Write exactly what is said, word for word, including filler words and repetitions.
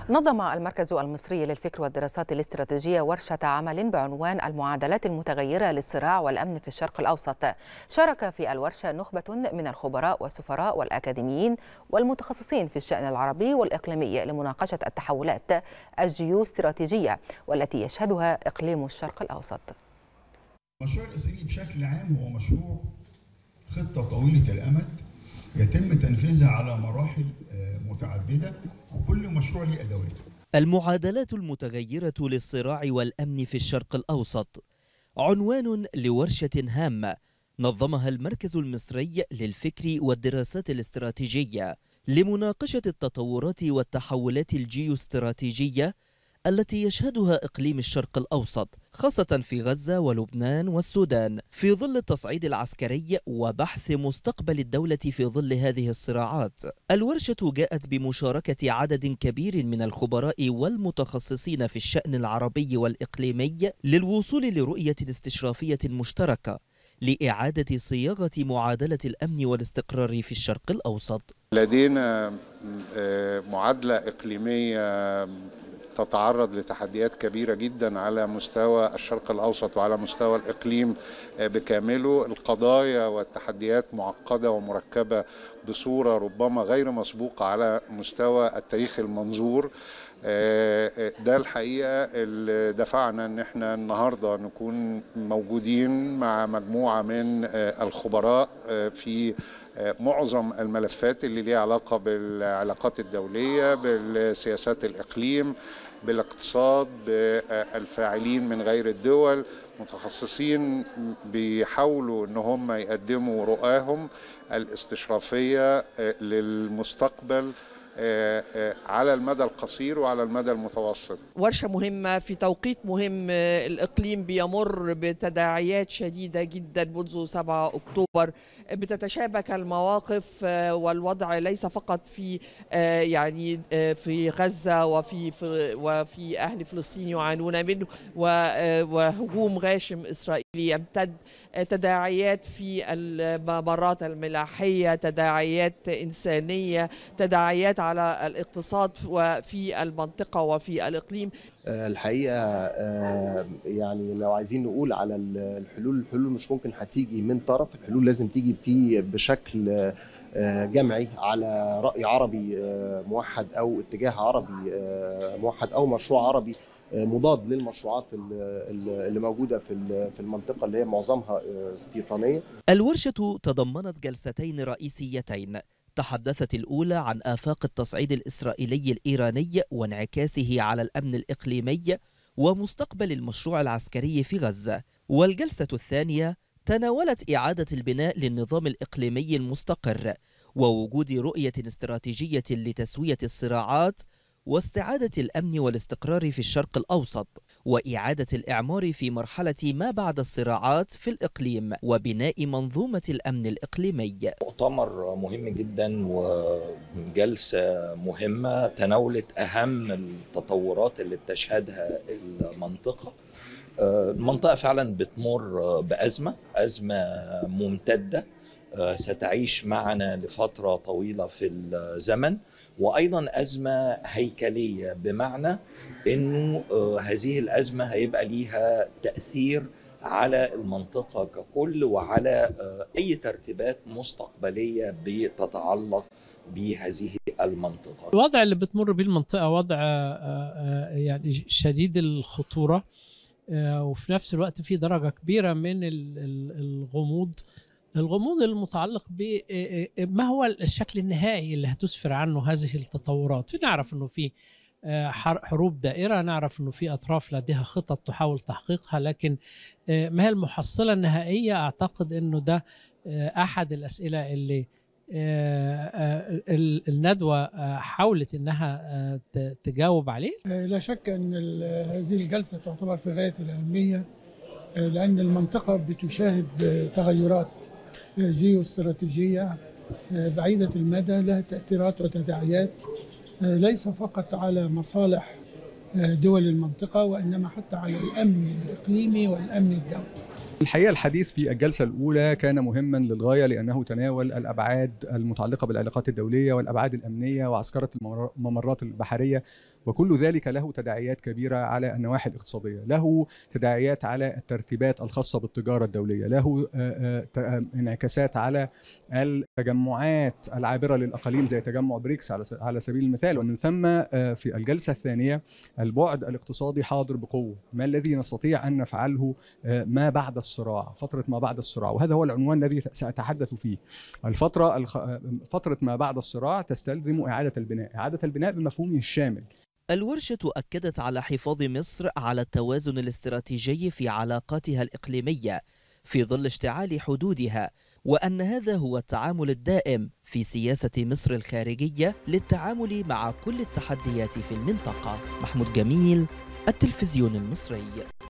نظم المركز المصري للفكر والدراسات الاستراتيجية ورشة عمل بعنوان المعادلات المتغيرة للصراع والأمن في الشرق الأوسط. شارك في الورشة نخبة من الخبراء والسفراء والأكاديميين والمتخصصين في الشأن العربي والإقليمي لمناقشة التحولات الجيوستراتيجية والتي يشهدها إقليم الشرق الأوسط. المشروع الإسرائيلي بشكل عام هو مشروع خطة طويلة الأمد يتم تنفيذها على مراحل متعددة، وكل مشروع له أدواته. المعادلات المتغيرة للصراع والأمن في الشرق الأوسط عنوان لورشة هامة نظمها المركز المصري للفكر والدراسات الاستراتيجية لمناقشة التطورات والتحولات الجيوستراتيجية التي يشهدها إقليم الشرق الأوسط، خاصة في غزة ولبنان والسودان، في ظل التصعيد العسكري وبحث مستقبل الدولة في ظل هذه الصراعات. الورشة جاءت بمشاركة عدد كبير من الخبراء والمتخصصين في الشأن العربي والإقليمي للوصول لرؤية استشرافية مشتركة لإعادة صياغة معادلة الأمن والاستقرار في الشرق الأوسط. لدينا معادلة إقليمية تتعرض لتحديات كبيرة جدا على مستوى الشرق الأوسط وعلى مستوى الإقليم بكامله. القضايا والتحديات معقدة ومركبة بصورة ربما غير مسبوقة على مستوى التاريخ المنظور. ده الحقيقة اللي دفعنا ان احنا النهاردة نكون موجودين مع مجموعة من الخبراء في معظم الملفات اللي ليها علاقة بالعلاقات الدولية، بالسياسات الإقليم، بالاقتصاد، بالفاعلين من غير الدول، متخصصين بيحاولوا ان هم يقدموا رؤاهم الاستشرافية للمستقبل على المدى القصير وعلى المدى المتوسط. ورشة مهمة في توقيت مهم. الإقليم بيمر بتداعيات شديدة جدا منذ سبعة أكتوبر، بتتشابك المواقف والوضع ليس فقط في يعني في غزة وفي وفي أهل فلسطين يعانون منه وهجوم غاشم إسرائيلي يمتد، تداعيات في الممرات الملاحية، تداعيات إنسانية، تداعيات على الاقتصاد وفي المنطقة وفي الإقليم. الحقيقة يعني لو عايزين نقول على الحلول، الحلول مش ممكن هتيجي من طرف، الحلول لازم تيجي في بشكل جمعي على رأي عربي موحد أو اتجاه عربي موحد أو مشروع عربي مضاد للمشروعات اللي موجودة في المنطقة اللي هي معظمها استيطانية. الورشة تضمنت جلستين رئيسيتين، تحدثت الأولى عن آفاق التصعيد الإسرائيلي الإيراني وانعكاسه على الأمن الإقليمي ومستقبل المشروع العسكري في غزة، والجلسة الثانية تناولت إعادة البناء للنظام الإقليمي المستقر ووجود رؤية استراتيجية لتسوية الصراعات واستعادة الأمن والاستقرار في الشرق الأوسط وإعادة الإعمار في مرحلة ما بعد الصراعات في الإقليم وبناء منظومة الأمن الإقليمي. مؤتمر مهم جدا وجلسة مهمة تناولت أهم التطورات اللي بتشهدها المنطقة. المنطقة فعلا بتمر بأزمة أزمة ممتدة ستعيش معنا لفترة طويلة في الزمن، وأيضا أزمة هيكلية بمعنى أنه هذه الأزمة هيبقى ليها تأثير على المنطقة ككل وعلى أي ترتيبات مستقبلية بتتعلق بهذه المنطقة. الوضع اللي بتمر به المنطقة وضع يعني شديد الخطورة، وفي نفس الوقت في درجة كبيرة من الغموض الغموض المتعلق بما هو الشكل النهائي اللي هتسفر عنه هذه التطورات. نعرف انه في حروب دائرة، نعرف انه في اطراف لديها خطط تحاول تحقيقها، لكن ما هي المحصلة النهائية؟ اعتقد انه ده احد الاسئلة اللي الندوة حاولت انها تجاوب عليه. لا شك ان هذه الجلسة تعتبر في غاية الأهمية، لأن المنطقة بتشاهد تغيرات جيوستراتيجية بعيدة المدى لها تأثيرات وتداعيات ليس فقط على مصالح دول المنطقة، وإنما حتى على الأمن الإقليمي والأمن الدولي. الحقيقة الحديث في الجلسة الأولى كان مهما للغاية لأنه تناول الأبعاد المتعلقة بالعلاقات الدولية والأبعاد الأمنية وعسكرة الممرات البحرية، وكل ذلك له تداعيات كبيرة على النواحي الاقتصادية، له تداعيات على الترتيبات الخاصة بالتجارة الدولية، له انعكاسات على التجمعات العابرة للأقاليم زي تجمع بريكس على سبيل المثال. ومن ثم في الجلسة الثانية البعد الاقتصادي حاضر بقوة، ما الذي نستطيع أن نفعله ما بعد الصراع، فترة ما بعد الصراع، وهذا هو العنوان الذي سأتحدث فيه. الفترة الخ... فترة ما بعد الصراع تستلزم إعادة البناء، إعادة البناء بمفهومه الشامل. الورشة أكدت على حفاظ مصر على التوازن الاستراتيجي في علاقاتها الإقليمية في ظل اشتعال حدودها، وأن هذا هو التعامل الدائم في سياسة مصر الخارجية للتعامل مع كل التحديات في المنطقة. محمود جميل، التلفزيون المصري.